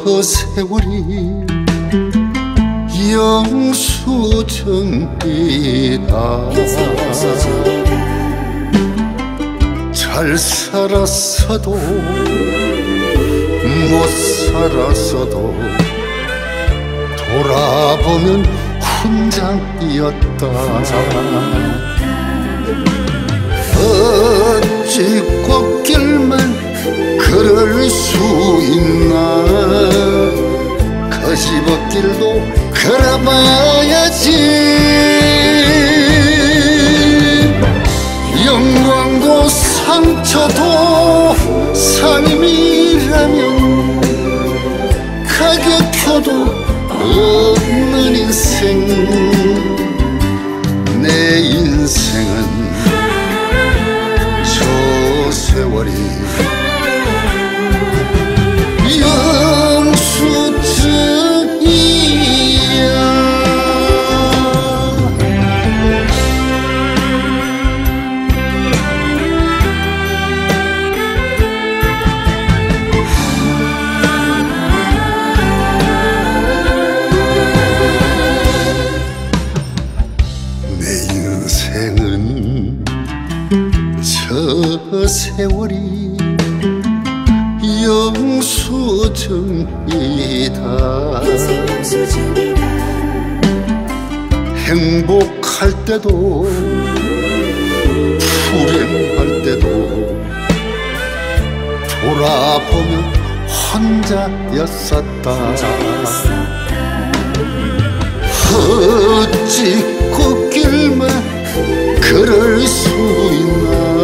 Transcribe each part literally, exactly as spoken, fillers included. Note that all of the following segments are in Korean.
세월이 영수증이다. 잘 살았어도 못 살았어도 돌아보면 훈장이었다. 어찌 꽃길만 걸을 수 있나. 거지벗길도 걸어봐야지. 영광도 상처도 삶이라면 가격표도 없는 인생. 내 인생은 저 세월이 영수증이야. 내 인생은 저 세월이 영수증이다. 행복할 때도 불행할 때도 돌아보면 혼자였었다. 어찌 꽃길만 걸을 수 있나.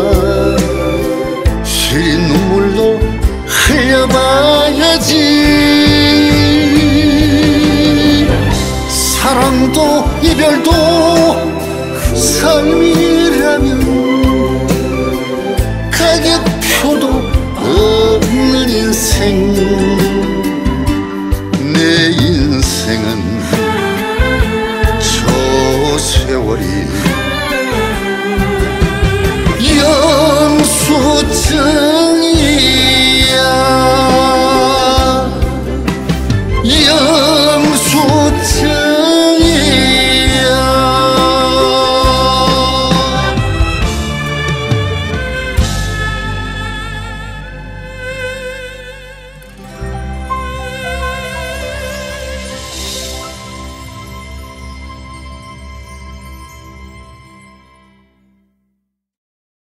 시린 눈물도 흘려봐야지. 사랑도 이별도 삶이라면 가격표도 없는 인생. 내 인생은 저 세월이 영수증이야. 영